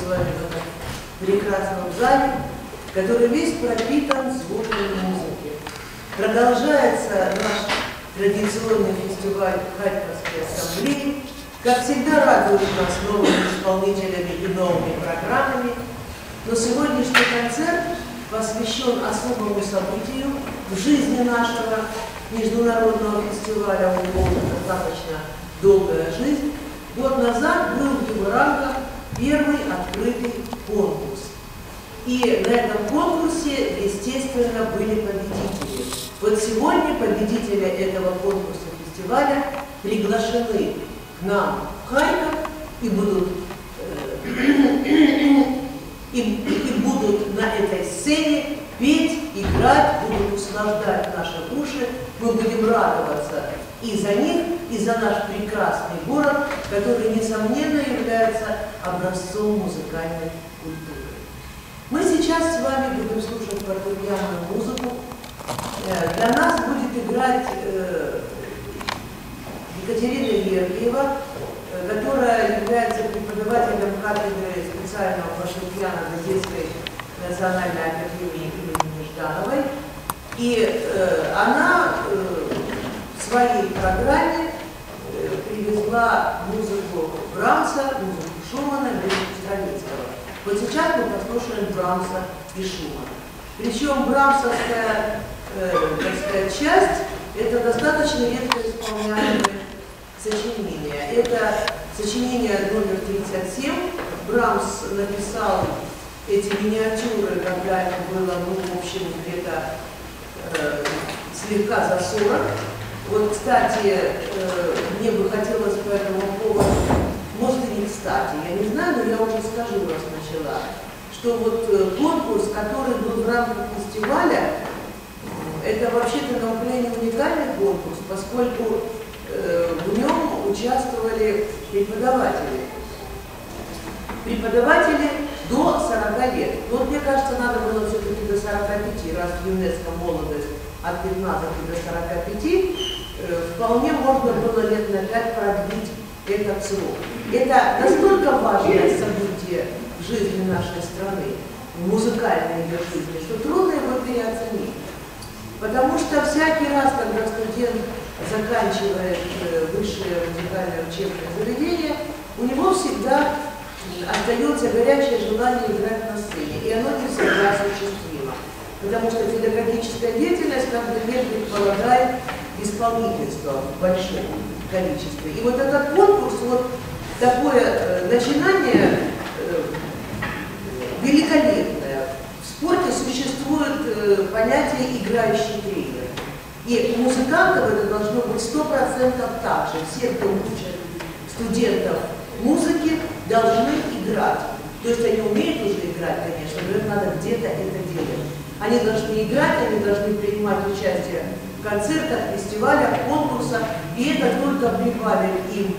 с вами в этом прекрасном зале, который весь пропитан звуками музыки. Продолжается наш традиционный фестиваль Харьковской ассамблеи. Как всегда, радует нас новыми исполнителями и новыми программами. Но сегодняшний концерт посвящен особому событию в жизни нашего международного фестиваля. У него достаточно долгая жизнь. Год назад был в его рамках первый открытый конкурс. И на этом конкурсе, естественно, были победители. Вот сегодня победители этого конкурса фестиваля приглашены к нам в Харьков и будут на этой сцене петь, играть, будут услаждать наши уши. Мы будем радоваться и за них, и за наш прекрасный город, который, несомненно, является образцом музыкальной культуры. Мы сейчас с вами будем слушать фортепианную музыку. Для нас будет играть Екатерина Вергиева, которая является преподавателем кафедры специального фортепиано Одесской национальной академии имени Ждановой. И она в своей программе привезла музыку Брамса, музыку Шумана, музыку Стравинского. Вот сейчас мы послушаем Брамса и Шумана. Причем брамсовская часть – это достаточно редко исполняемые сочинения. Это сочинение номер 37. Брамс написал эти миниатюры, когда ему было, в общем, где-то слегка за 40. Вот, кстати, мне бы хотелось по этому поводу, может и не кстати, я не знаю, но я уже скажу, раз начала, что вот конкурс, который был в рамках фестиваля, это вообще-то на Украине уникальный конкурс, поскольку в нем участвовали преподаватели. Преподаватели до 40 лет. Вот мне кажется, надо было все-таки до 45, раз в ЮНЕСКО молодость от 15 до 45, вполне можно было лет на 5 продлить этот срок. Это настолько важное событие в жизни нашей страны, в музыкальной ее жизни, что трудно его переоценить. Потому что всякий раз, когда студент заканчивает высшее музыкальное учебное заведение, у него всегда остается горячее желание играть на сцене, и оно не всегда осуществимо. Потому что педагогическая деятельность каждый день предполагает исполнительство в большом количестве. И вот этот конкурс, вот такое начинание великолепное. В спорте существует понятие «играющий тренер». И у музыкантов это должно быть 100% так же. Все, кто учат студентов музыки, должны играть. То есть они умеют уже играть, конечно, но им надо где-то это делать. Они должны играть, они должны принимать участие в концертах, фестивалях, конкурсах, и это только прибавит им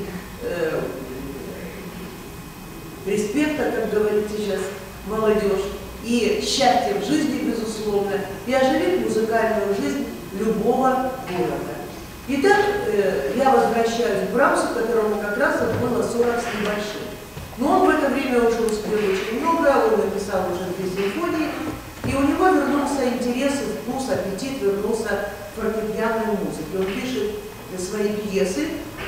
респекта, как говорит сейчас молодежь, и счастья в жизни, безусловно, и оживит музыкальную жизнь любого города. Итак, я возвращаюсь к Брамсу, которому как раз было 40 с небольшим. Но он в это время уже успел очень много, он написал уже 2 симфонии, и у него вернулся интерес, вкус, аппетит, вернулся к фортепианной музыке. Он пишет свои пьесы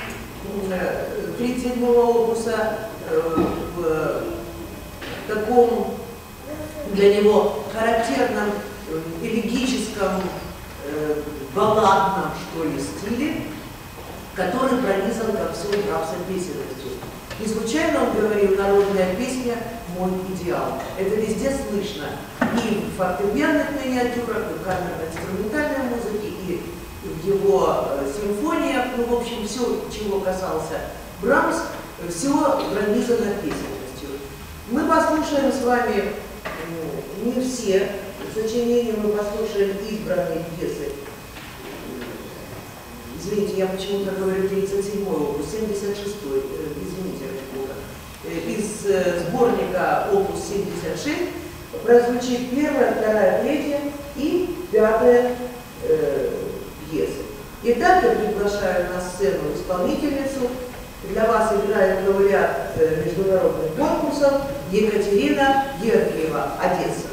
37-го опуса в таком для него характерном элегическом, балладном, что ли, стиле, который пронизан ко всем Брамса песенностью. Не случайно он говорил: народная песня – мой идеал. Это везде слышно. И в фортепианных миниатюрах, и в камерно-инструментальной музыке, и в его симфониях, в общем, все, чего касался Брамс, все пронизано песенностью. Мы послушаем с вами не все сочинения, мы послушаем избранные пьесы. Извините, я почему-то говорю 37-й опус, 76-й, извините, из сборника опус 76 прозвучит 1-я, 2-я, 3-я и 5-я пьесы. Итак, я приглашаю на сцену исполнительницу Для вас играет лауреат международных конкурсов Екатерина Георгиева, Одесса.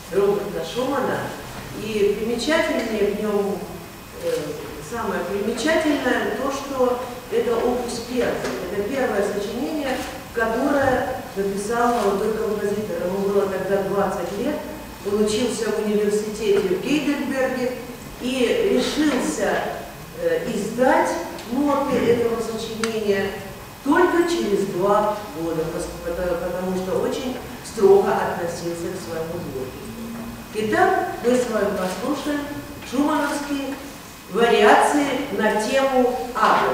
Роберта Шумана. И примечательнее в нем, самое примечательное, то, что это опус первый. Это первое сочинение, которое написал молодой композитор. Ему было тогда 20 лет. Он учился в университете в Гейдельберге и решился издать ноты этого сочинения только через 2 года, потому что очень строго относился к своему творчеству. Итак, мы с вами послушаем шумановские вариации на тему Абы.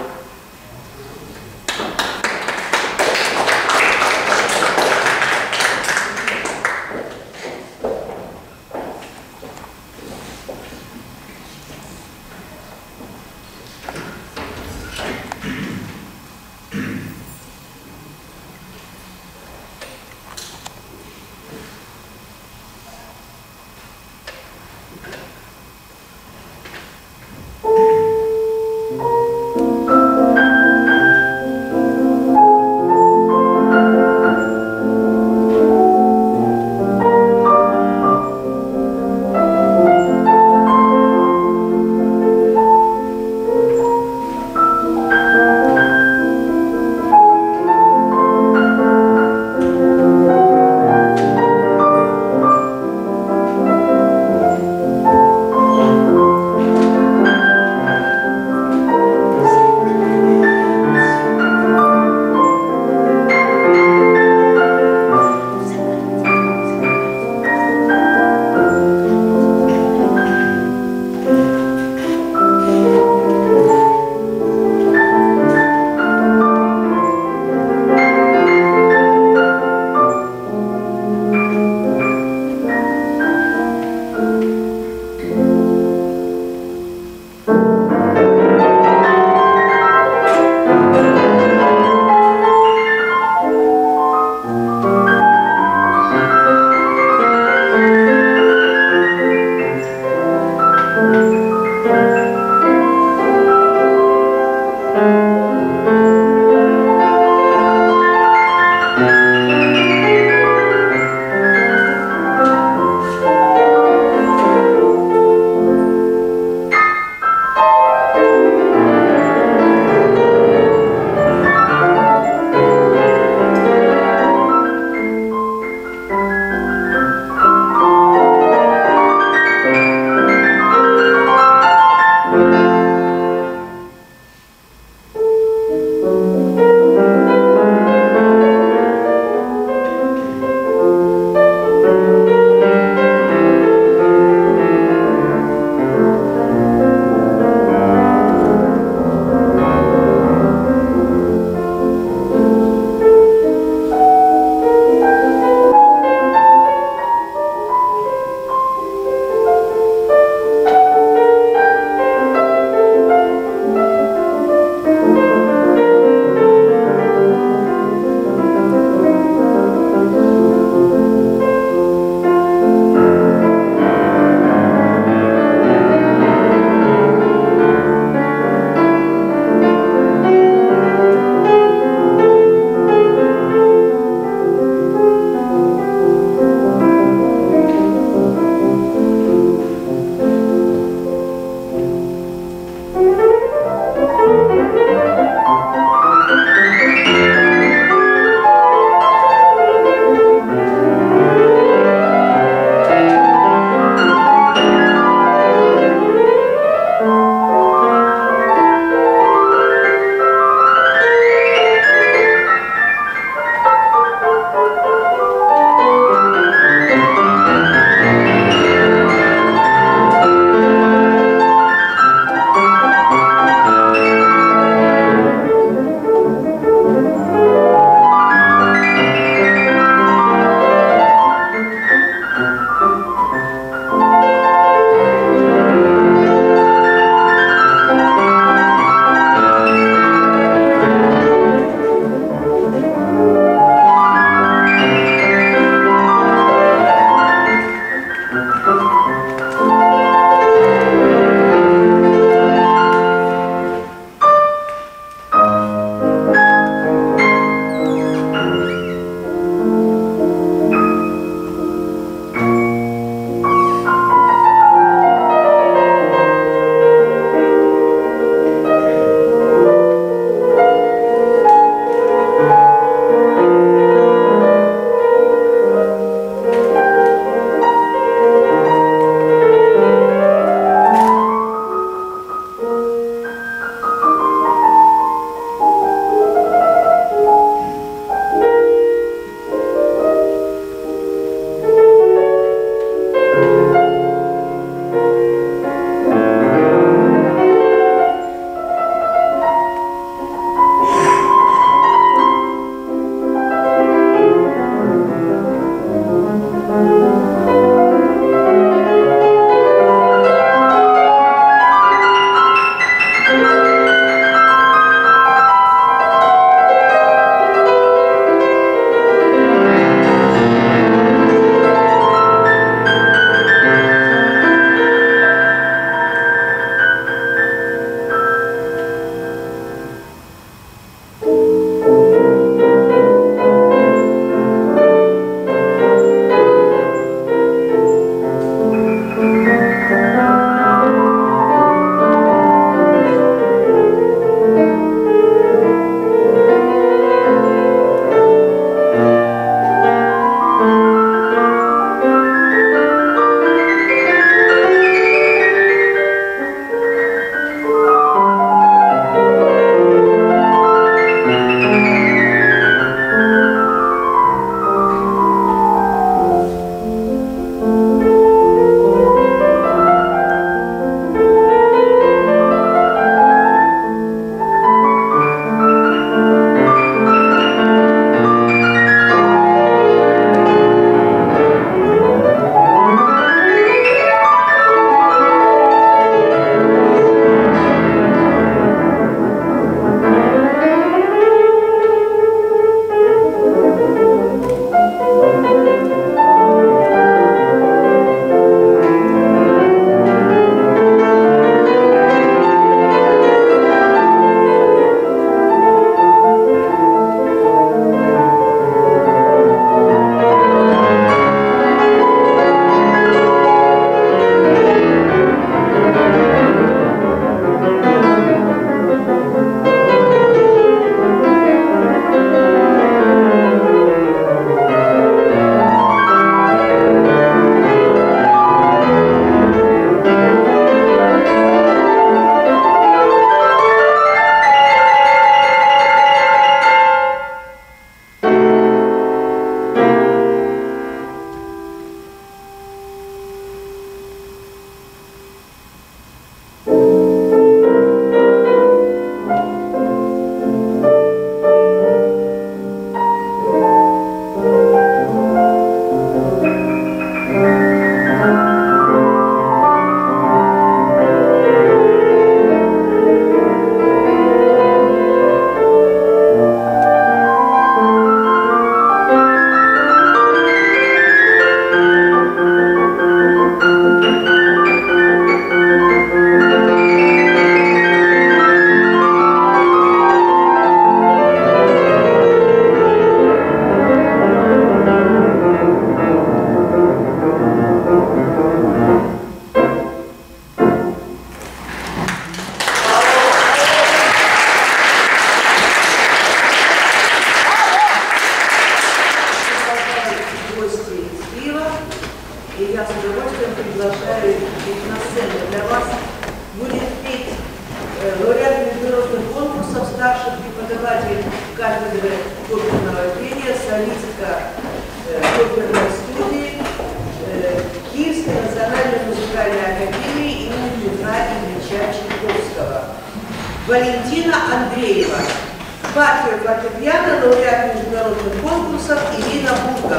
с удовольствием приглашаю их на сцену. Для вас будет петь лауреат международных конкурсов, старших преподавателей кафедры оперного пения, солистка оперной студии Киевской национальной музыкальной академии имени Петра Ильича Чайковского. Валентина Андреева. Партию фортепиано, лауреат международных конкурсов Ирина Бурга.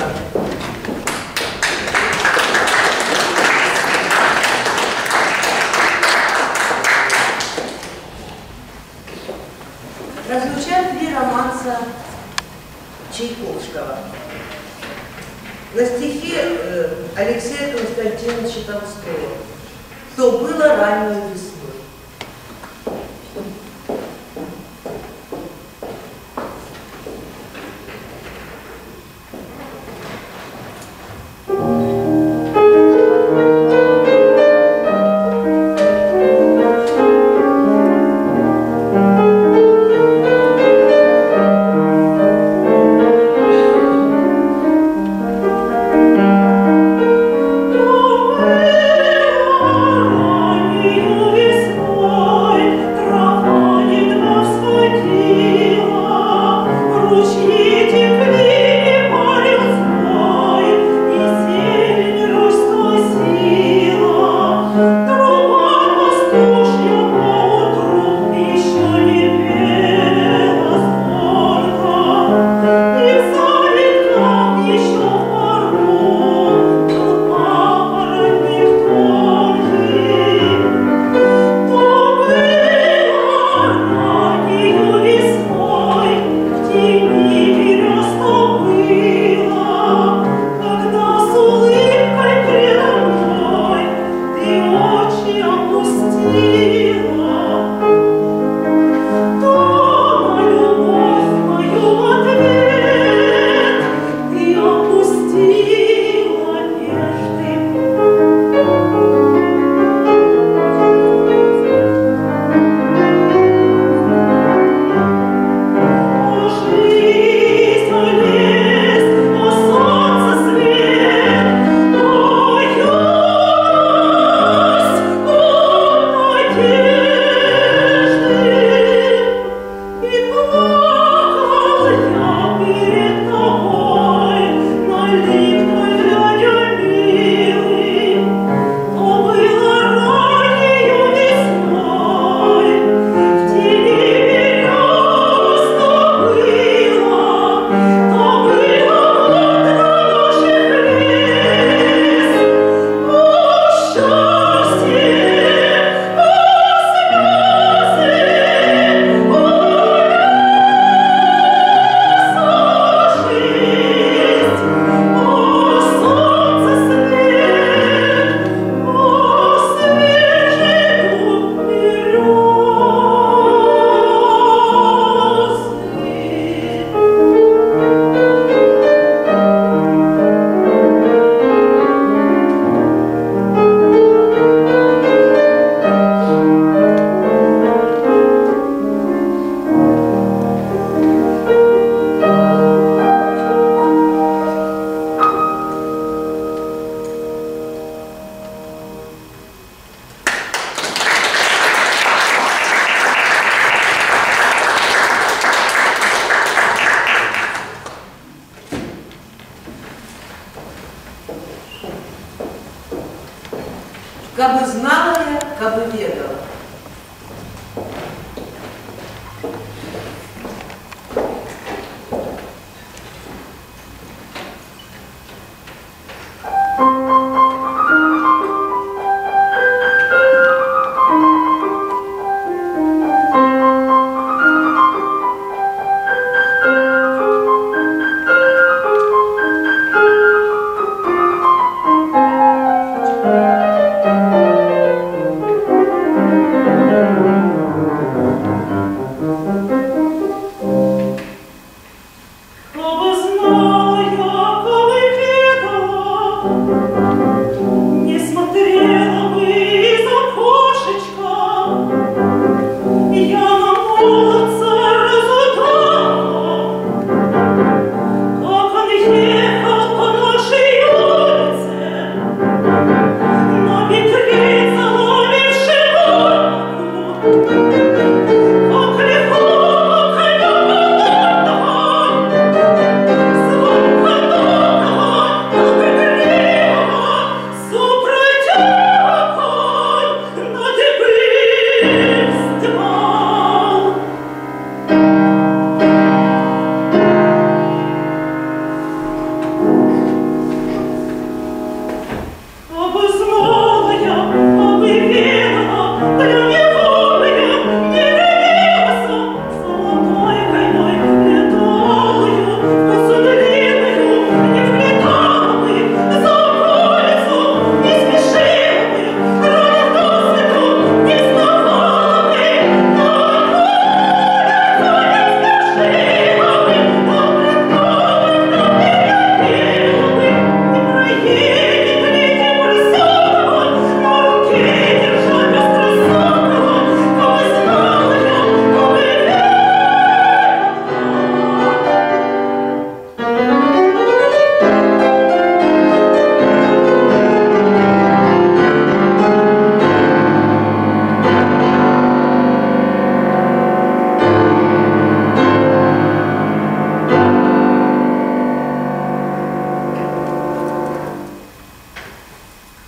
Разлучаем три романса Чайковского. На стихи Алексея Константиновича Толстого. «То было ранней весной». Кабы знала я, кабы ведала.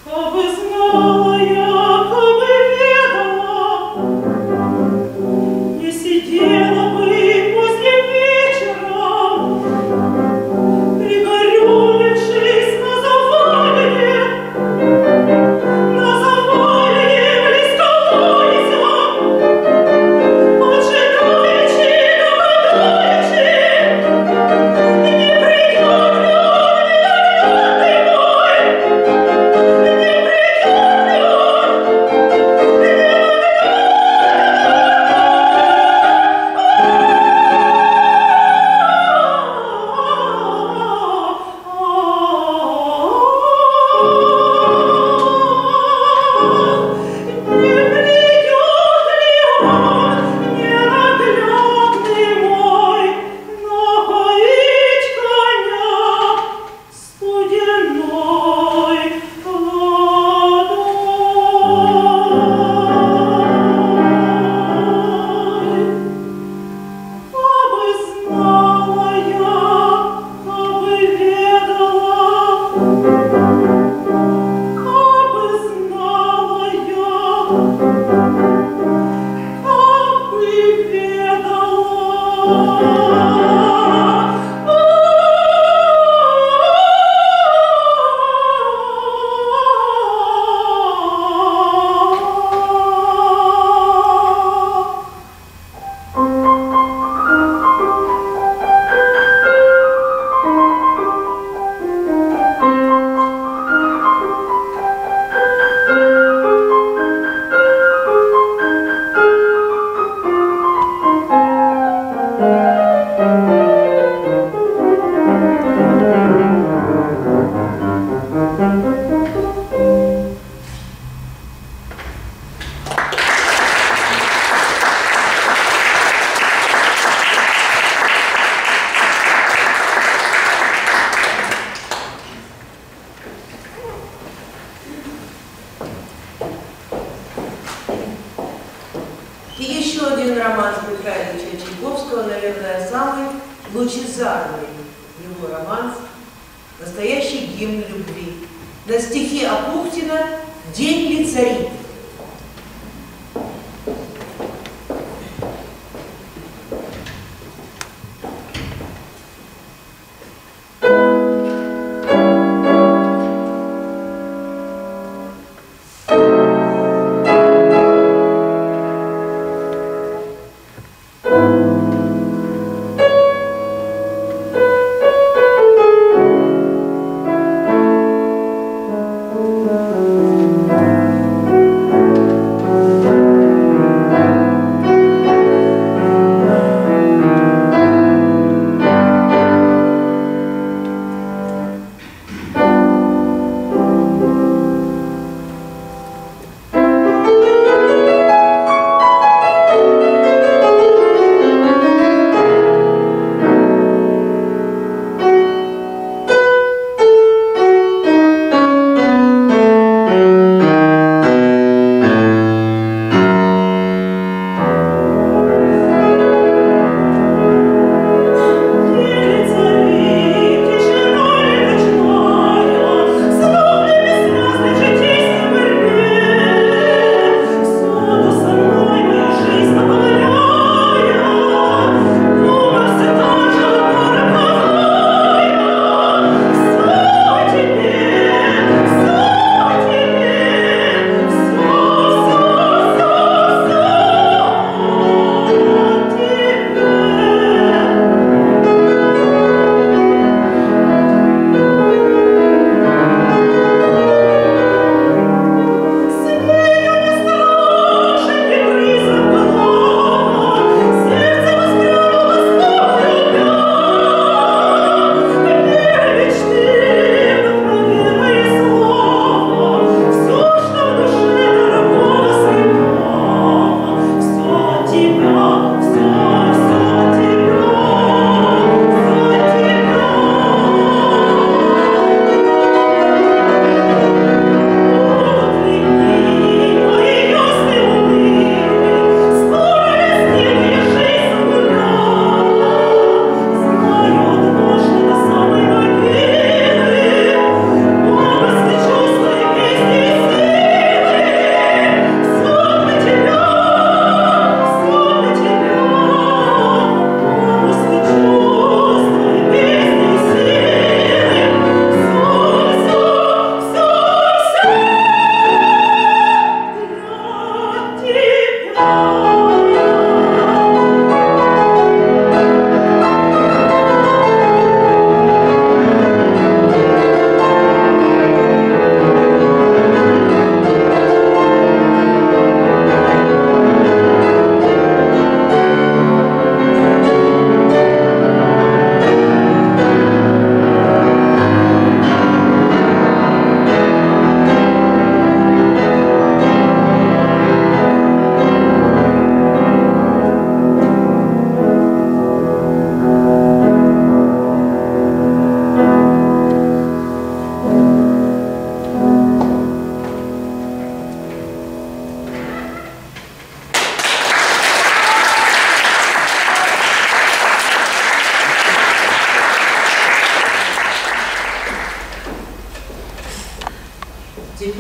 лучезарный его романс, настоящий гимн любви. На стихи Апухтина «День ли царит».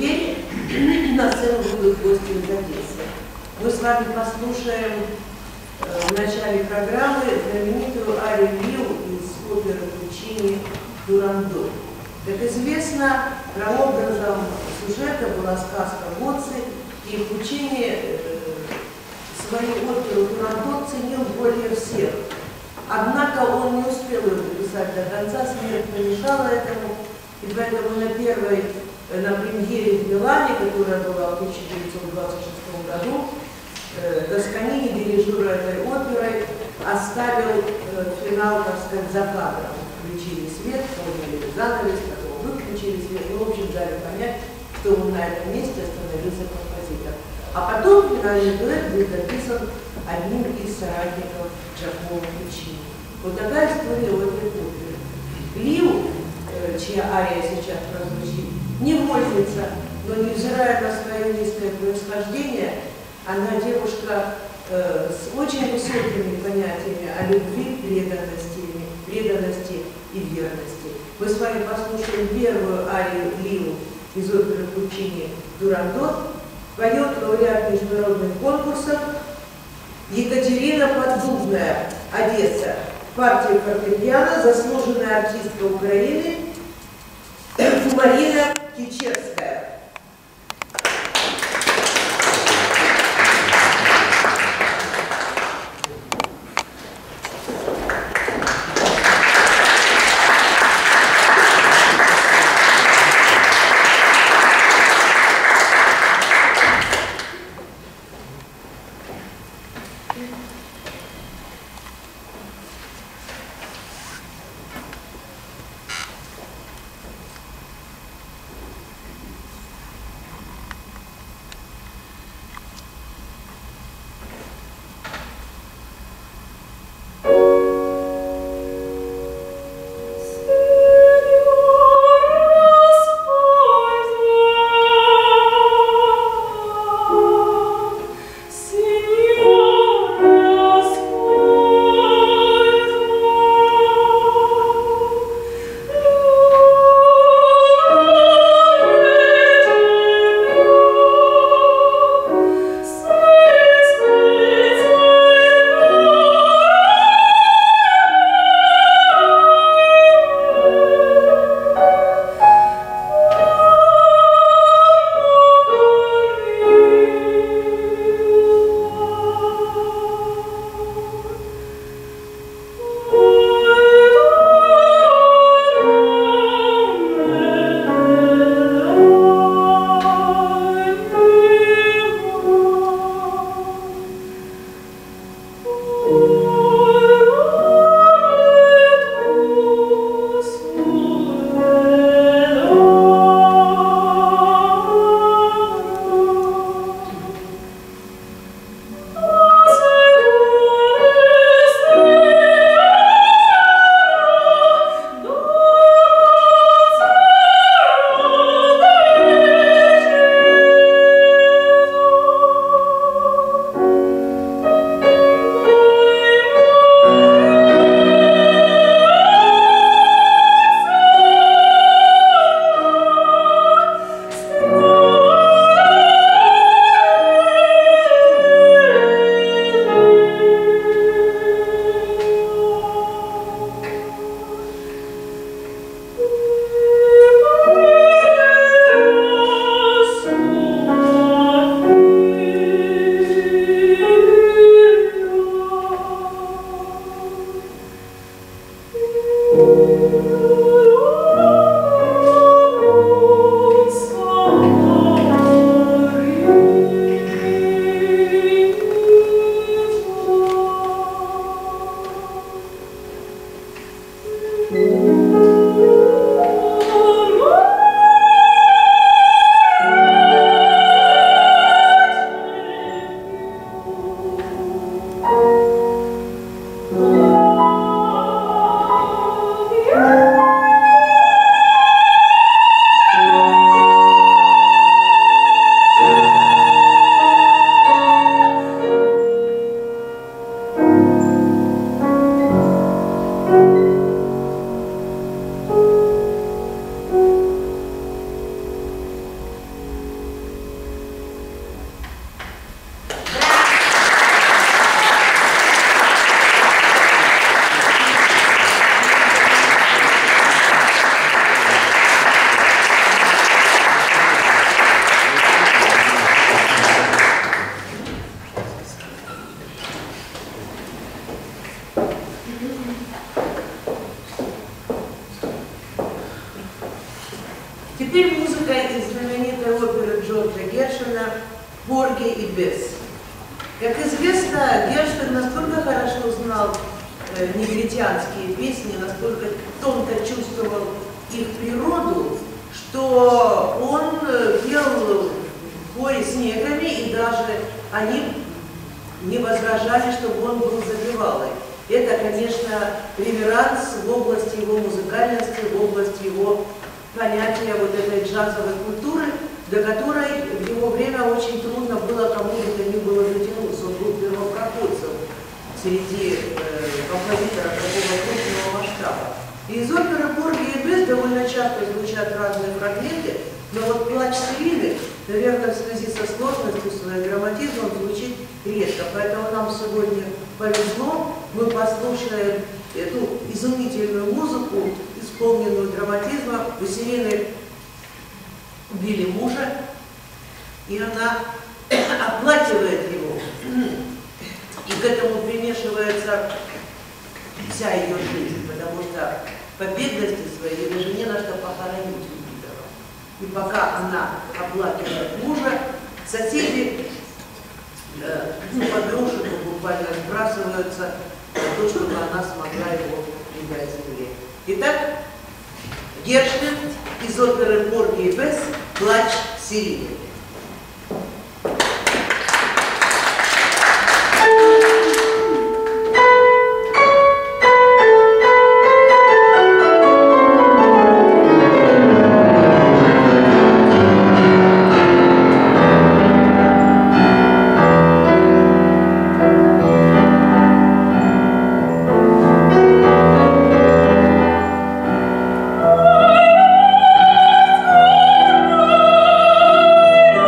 теперь на сцену будут гости из Одессы. Мы с вами послушаем в начале программы знаменитую арию Лиу из оперы Пуччини «Турандот». Как известно, прообразом сюжета была сказка «Гоци», и Пуччини свою оперу «Турандот» ценил более всех. Однако он не успел ее написать до конца, смерть помешала этому, и поэтому на премьере в Милане, которая была в 1926 году, Тосканини, дирижер этой оперой, оставил финал, так сказать, за кадром. Включили свет, подняли занавес, потом выключили свет, и, в общем, дали понять, что он на этом месте остановился композитор. А потом финальный дуэт был написан одним из соратников Джакомо Пуччини. Вот такая история в этой опере. Лиу, чья ария сейчас прозвучит, невольница, но невзирая на свое низкое происхождение, она девушка с очень высокими понятиями о любви, преданности и верности. Мы с вами послушаем первую арию Лиу из оперы Пуччини «Турандот». Поет лауреат международных конкурсов Екатерина Поддубная, Одесса. Партия фортепиано, заслуженная артистка Украины Марина Кичерская. Гершвина «Порги и бес». Как известно, Гершвин настолько хорошо знал негритянские песни, настолько тонко чувствовал их природу, что он пел в хоре с неграми, и даже они не возражали, чтобы он был запевалой. Это, конечно, реверанс в области его музыкальности, в области его понятия вот этой джазовой культуры, до которой в его время очень трудно было кому бы то ни было дотянуться. Он был первопроходцем среди композиторов такого крупного масштаба. И из оперы «Порги и бес» довольно часто звучат разные фрагменты, но вот «Плач Сирины», наверное, в связи со сложностью своего грамматизма, он звучит редко. Поэтому нам сегодня повезло, мы послушаем эту изумительную музыку, исполненную драматизмом. У Сирины убили мужа, и она оплакивает его. И к этому примешивается вся ее жизнь, потому что по бедности своей даже не на что похоронить убитого. И пока она оплакивает мужа, соседи по грошику буквально сбрасываются на то, чтобы она смогла его предать земле. Итак, Гершвин из оперы «Порги и бес» «Плач Сирины». Oh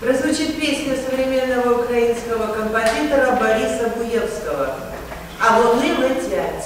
Прозвучит песня современного украинского композитора Бориса Буевского «А вони летять».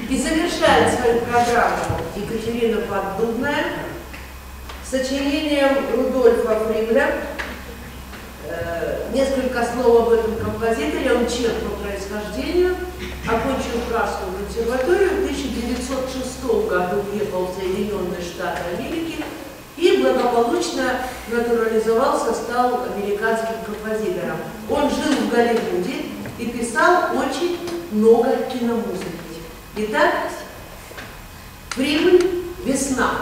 И завершает свою программу Екатерина Поддубная сочинением Рудольфа Фригля. Несколько слов об этом композиторе. Он чех по происхождению, окончил Пражскую консерваторию, в 1906 году уехал в Соединенные Штаты Америки и благополучно натурализовался, стал американским композитором. Он жил в Голливуде и писал очень много киномузыки. Итак, Фригль «Весна».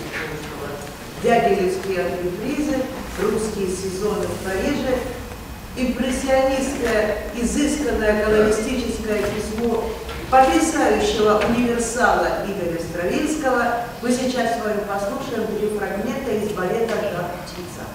Дягилевские антрепризы, русские сезоны в Париже. импрессионистское, изысканное колористическое письмо потрясающего универсала Игоря Стравинского. Мы сейчас с вами послушаем 3 фрагмента из балета «Жар-птица».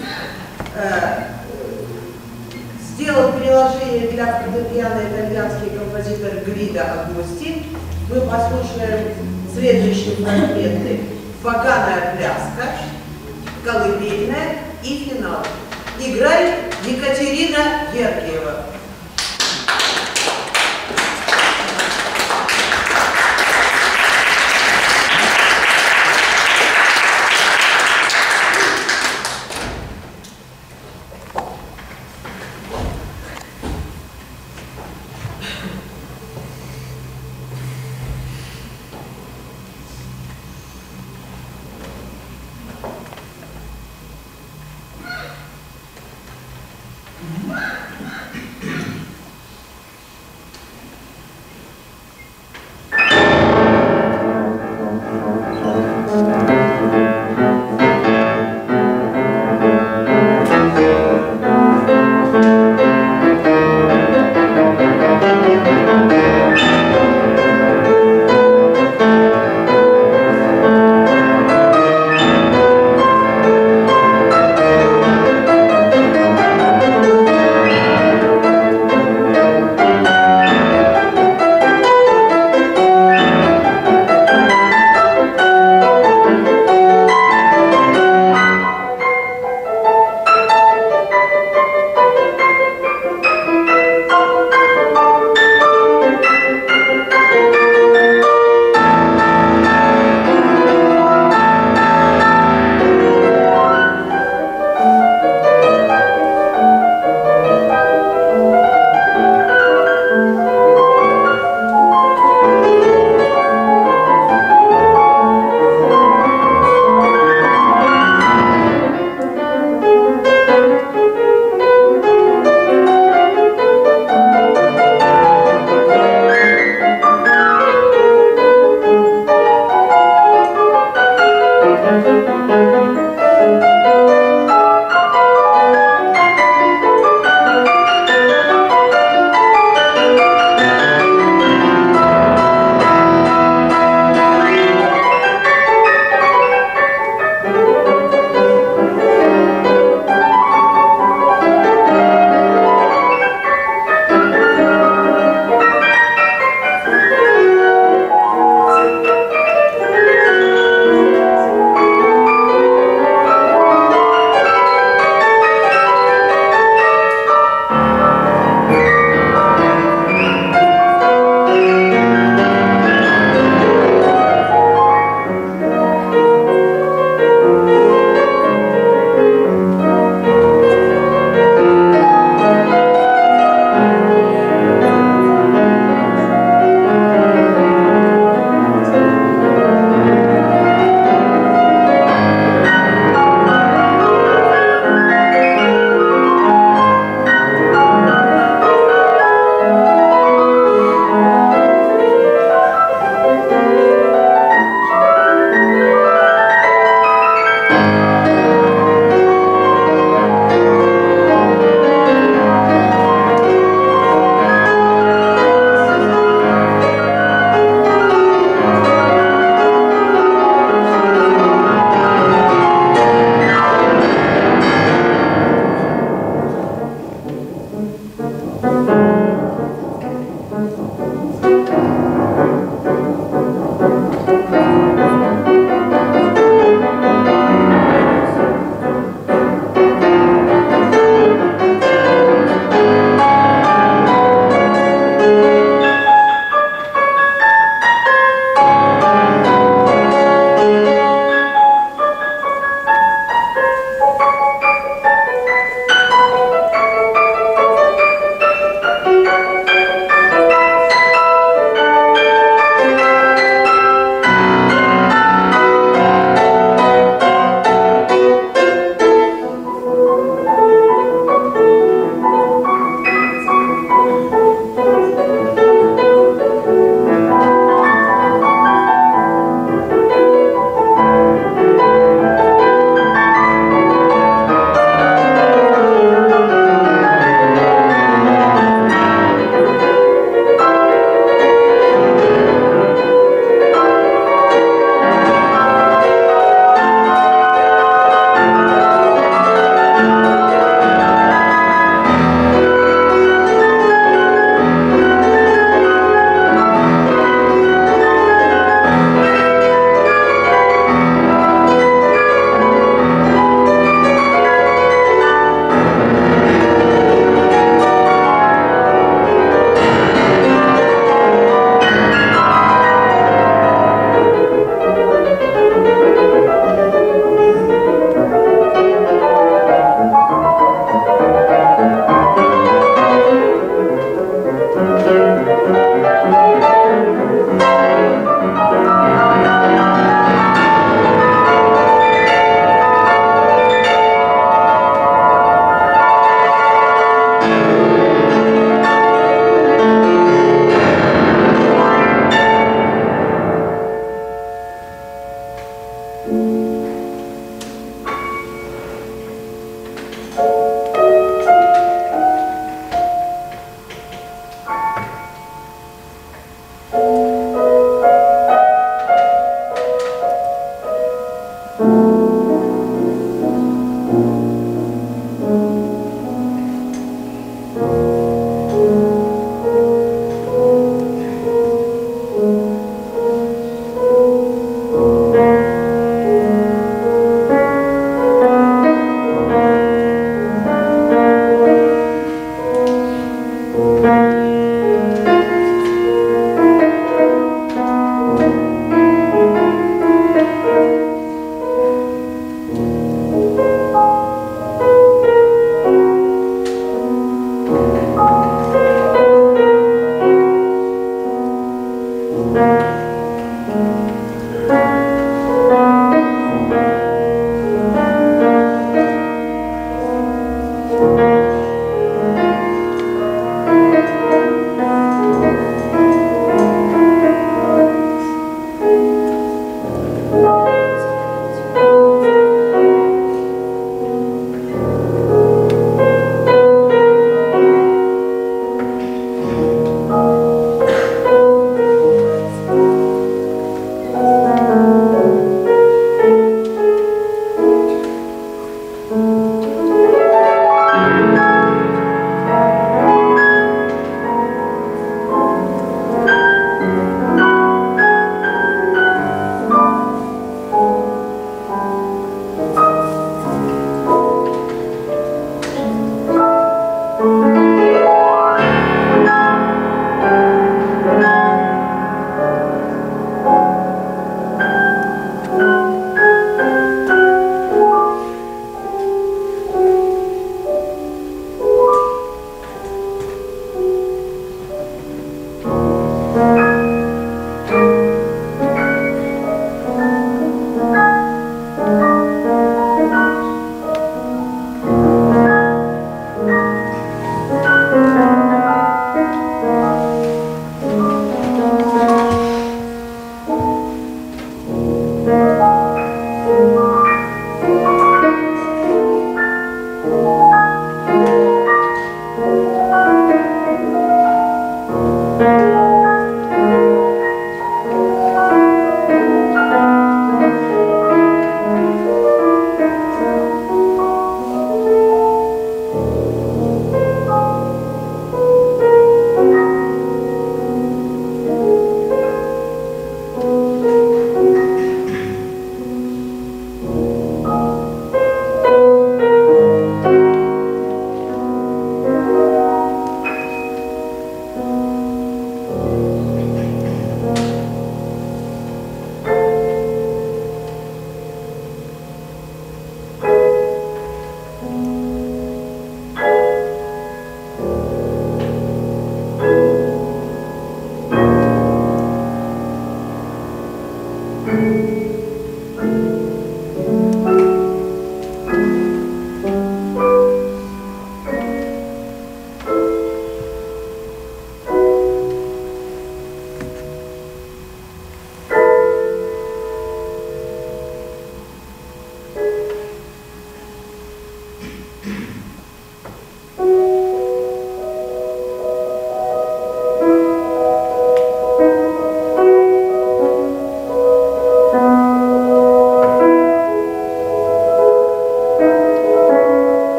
Сделал переложение для фортепиано итальянский композитор Гвидо Агустин. Мы послушаем следующие фрагменты: «Поганая пляска», «Колыбельная» и «Финал». Играет Екатерина Гергиева.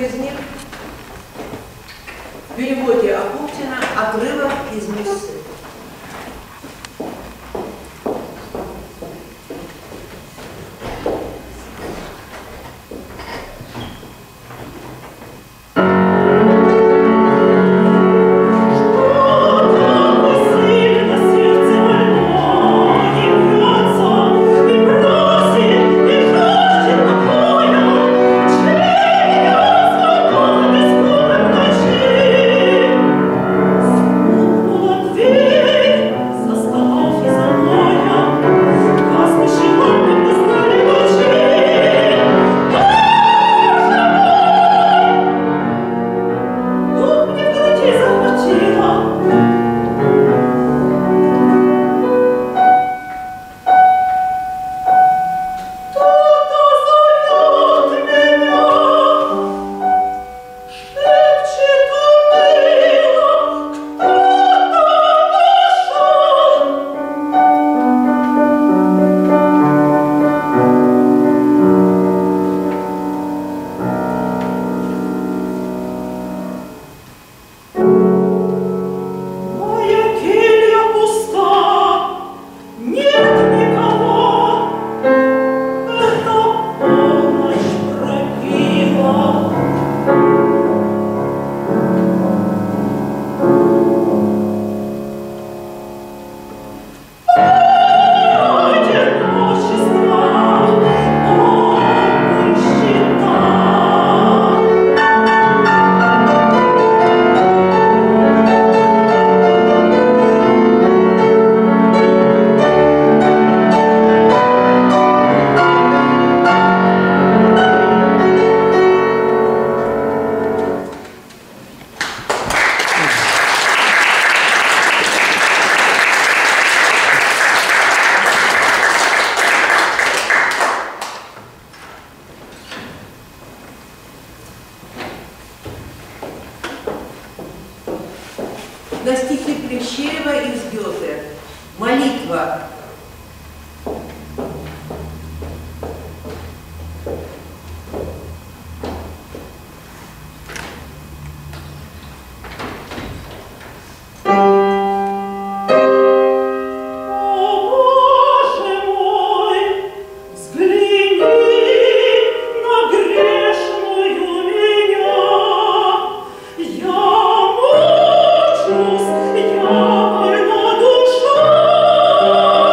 из них в переводе Апухтина «Отрывок из Мессы». На стихи Плещеева из Гёте «Молитва». Oh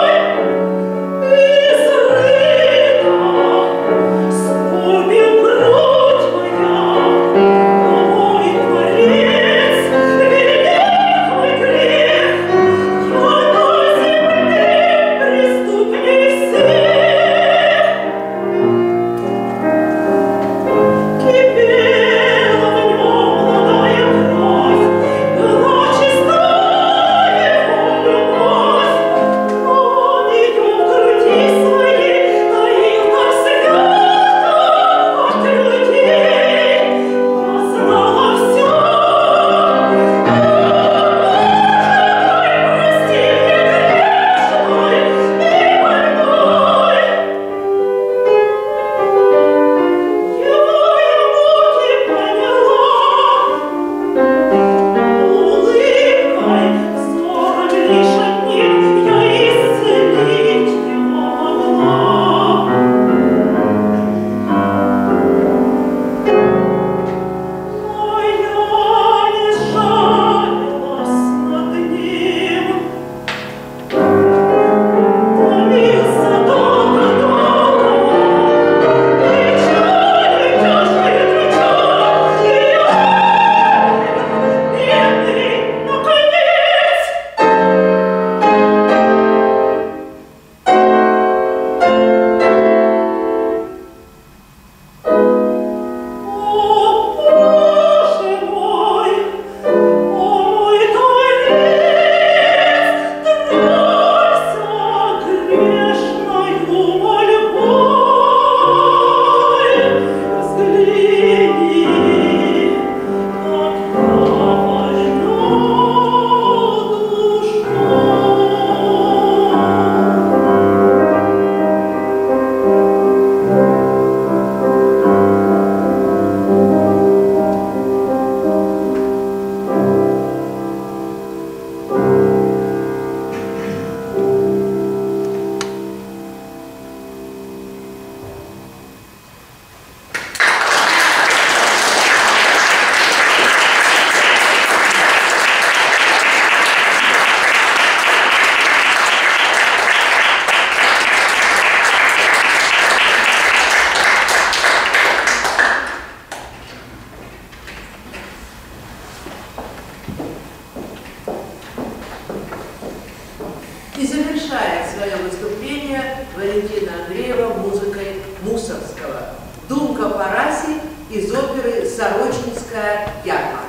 Мусоргского «Думка Параси» из оперы «Сорочинская ярмарка».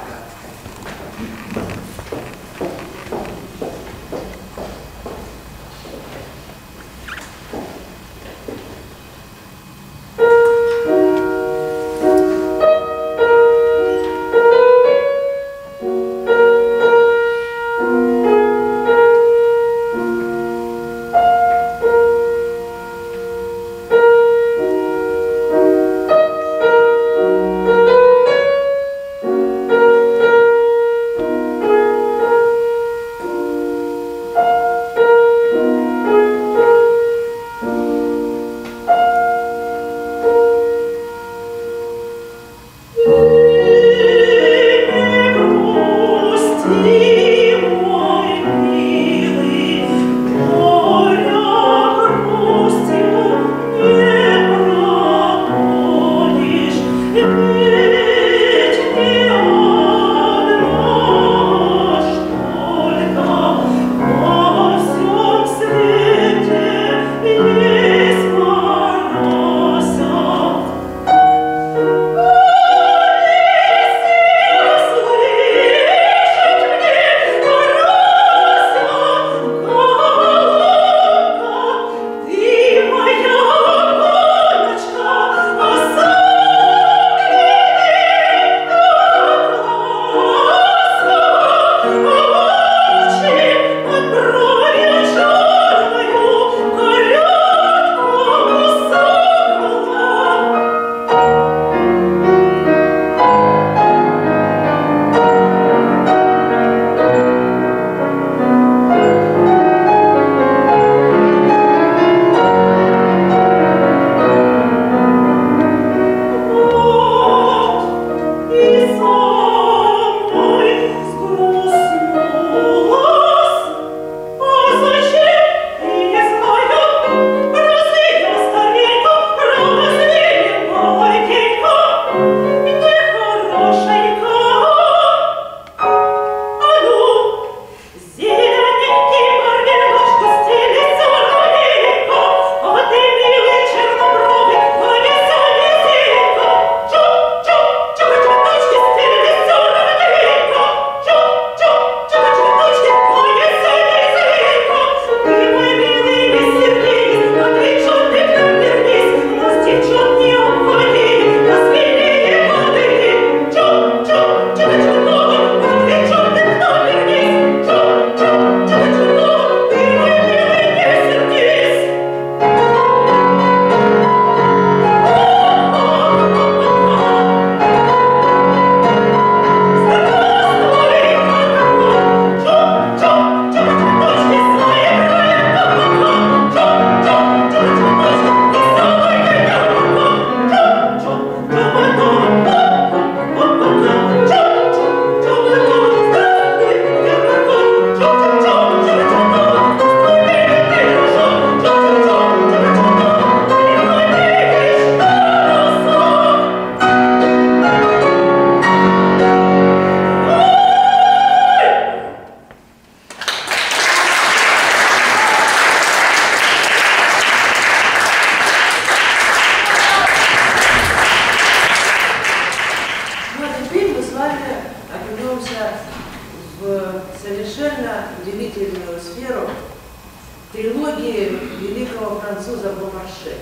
трилогии великого француза Бомарше.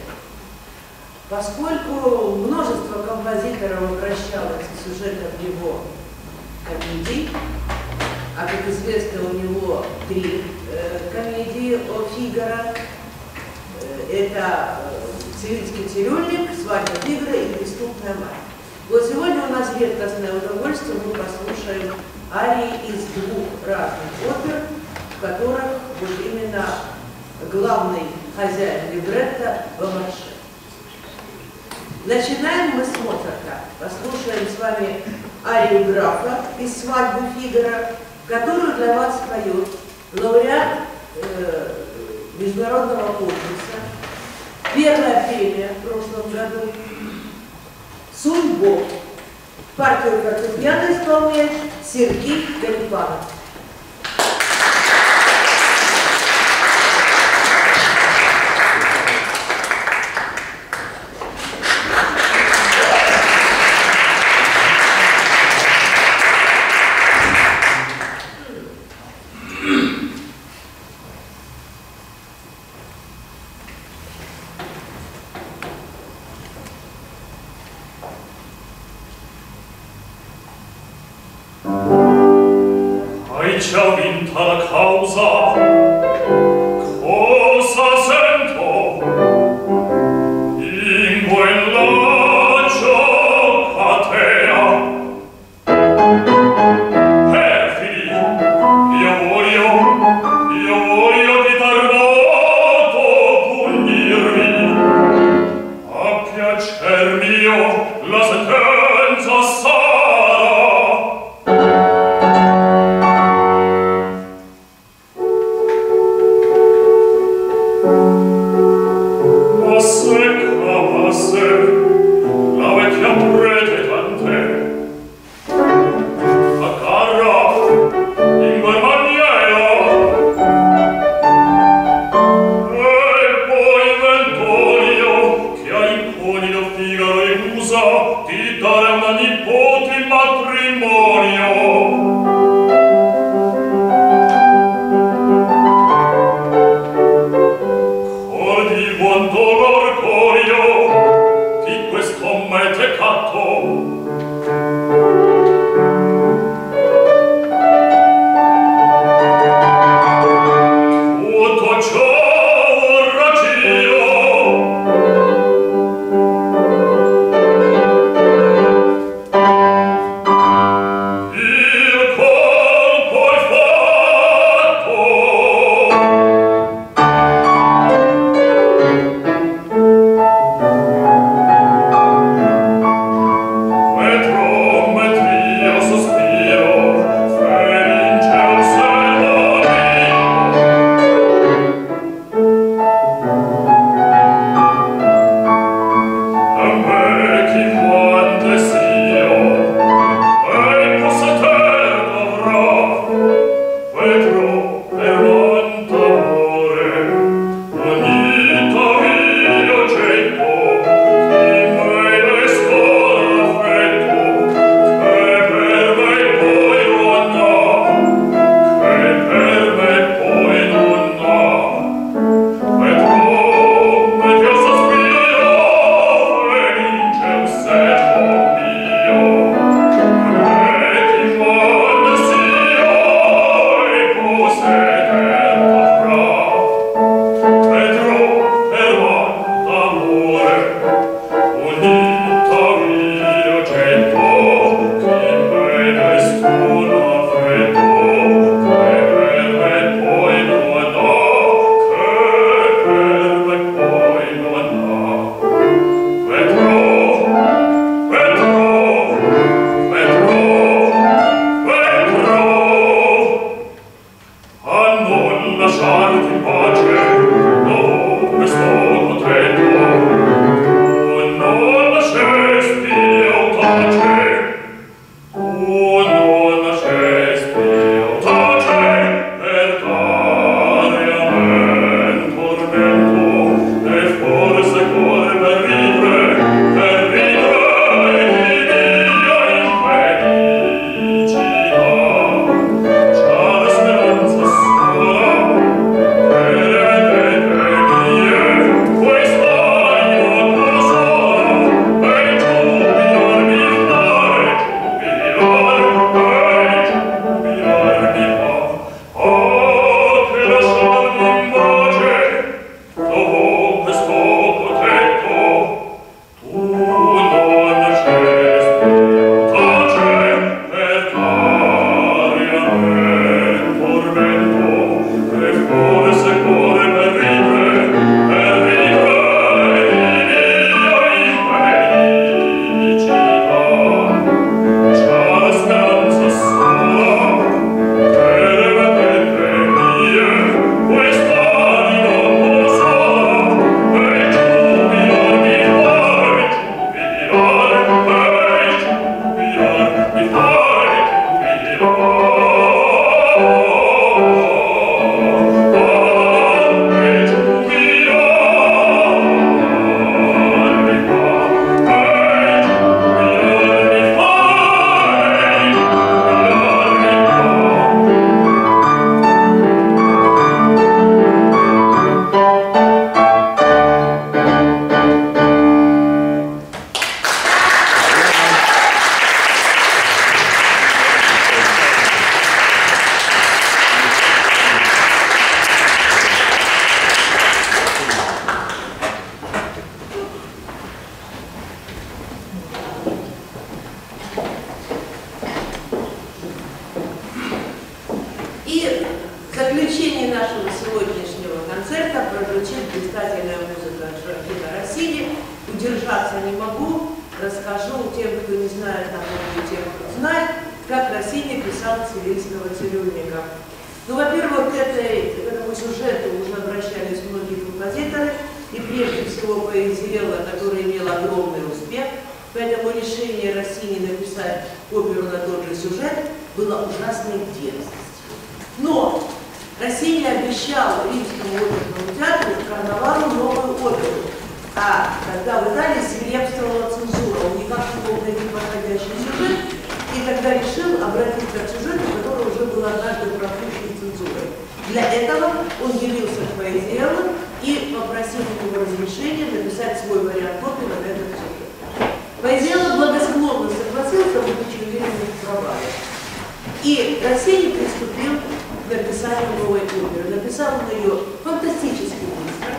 Поскольку множество композиторов обращалось к сюжетам его комедий, а как известно, у него 3 комедии о Фигаро. Это «Цивильский цирюльник», «Свадьба Фигаро» и «Преступная мать». Вот сегодня у нас редкостное удовольствие, мы послушаем арии из 2 разных опер, в которых вот именно главный хозяин либретто Бомарше. Начинаем мы с Моцарта. Послушаем с вами арию графа из «Свадьбы Фигаро», которую для вас поет лауреат международного конкурса, первая премия в прошлом году, Сунь-Бо. Партию фортепиано исполняет Сергей Галипанов. sia vinta la causa, cosa sento? In quella giocatea perfidi, io voglio di dar modo punirvi, a piacer mio la sentenza sarà. Ma se la vecchia pretendente aggarra in quel maniera e poi Ventorio che ha incognito Figaro e Musa di dare una nipote in matrimonio. Di buon dolor corio di questo mentecato tutto ciò raggio il colpo è fatto. расскажу тем, кто не знает, напомню тем, кто знает, как Россини писал Цивильского цирюльника. Ну, во-первых, к этому сюжету уже обращались многие композиторы, и прежде всего Паизиелло, который имел огромный успех, поэтому решение Россини написать оперу на тот же сюжет было ужасной дерзостью. Но Россини обещал Римскому оперному театру к карнавалу новую оперу, а когда в Италии свирепствовала цензура, он никак не мог найти подходящий сюжет, и тогда решил обратиться к сюжету, который уже был однажды пропущен цензурой. Для этого он явился к Паизиелло и попросил у него разрешения написать свой вариант оперы на этот сюжет. Паизиелло благосклонно согласился, будучи уверенным в провале. И Россини приступил к написанию новой оперы. Написал он ее фантастически быстро.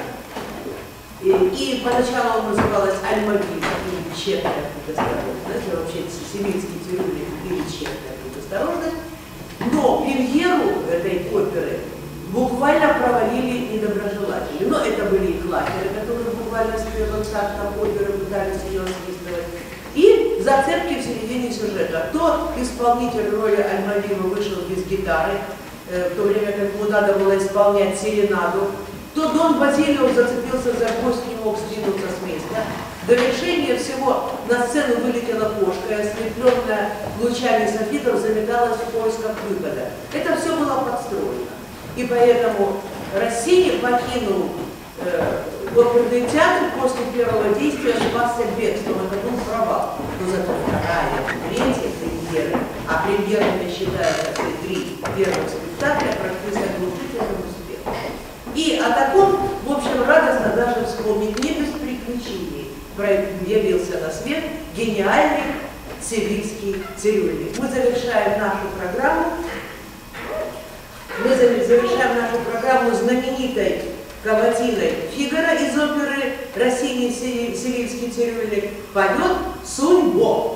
И поначалу он называлась «Альмавива» или «Тщетная предосторожность», вообще сивильский цирюльник или «Тщетная предосторожность». Но премьеру этой оперы буквально провалили недоброжелатели. Но это были и клакеры, которые буквально с первым актом оперы пытались ее освистывать. И зацепки в середине сюжета. То исполнитель роли Альмавива вышел без гитары, в то время как ему надо было исполнять серенаду, то Дон Базилио зацепился за гвоздь, не мог сдвинуться с места. До решения всего на сцену вылетела кошка, и ослепленная лучами софитов заметалась в поисках выхода. Это все было подстроено. И поэтому Россини покинул оперный театр после первого действия, спасся бегством. Это был провал. Но зато вторая, третья премьеры, а премьерами считаются три первых спектакля, прошли с оглушительным успехом. И о таком, в общем, радостно даже вспомнить не без приключений. Явился на свет гениальный сивильский цирюльник. Мы завершаем нашу программу знаменитой каватиной «Фигаро» из оперы Россини «Сивильский цирюльник» поет Сунь-Бо.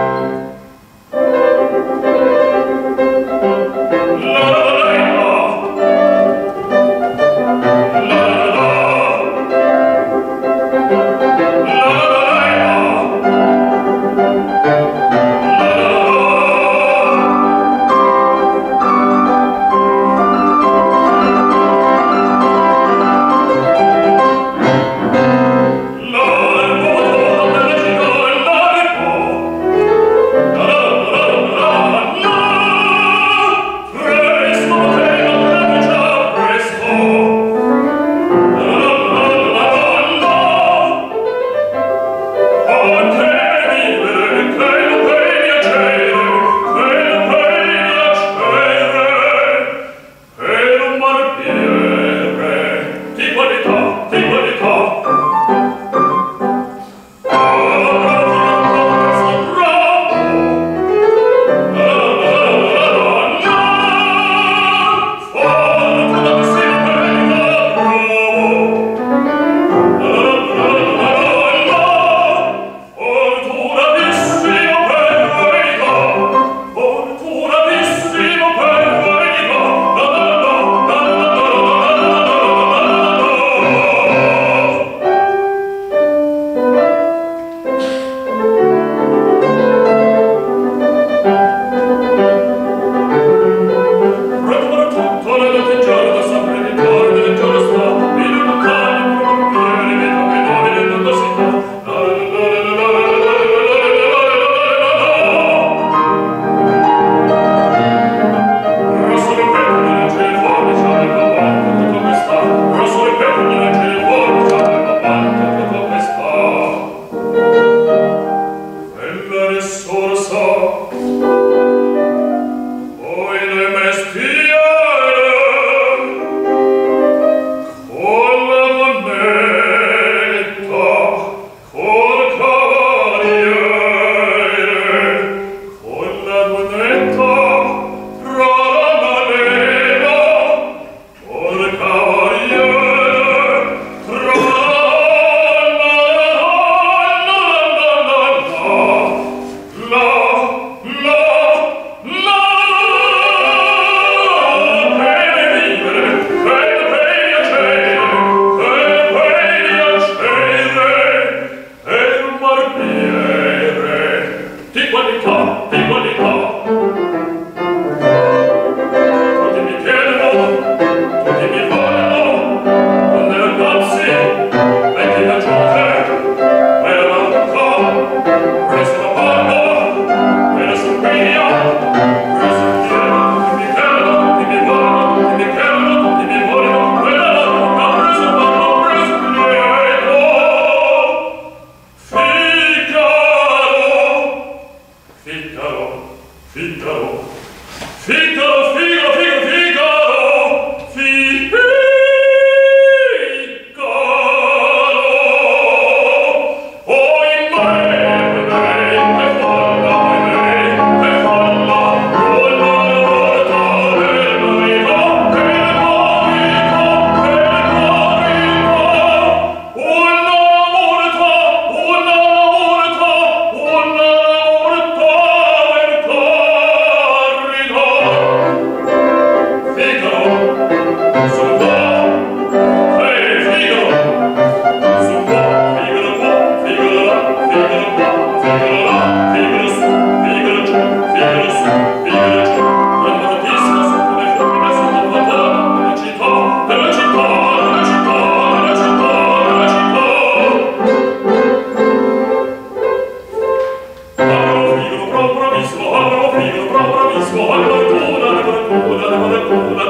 La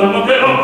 mancherà